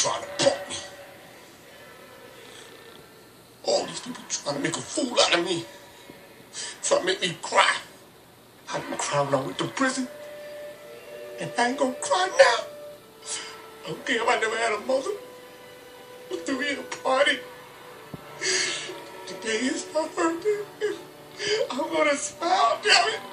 trying to punk me. All these people trying to make a fool out of me. Trying to make me cry. I didn't cry when I went to prison. And I ain't gonna cry now. I don't care if I never had a mother. We threw in a party. Today is my birthday. I'm gonna smile, damn it.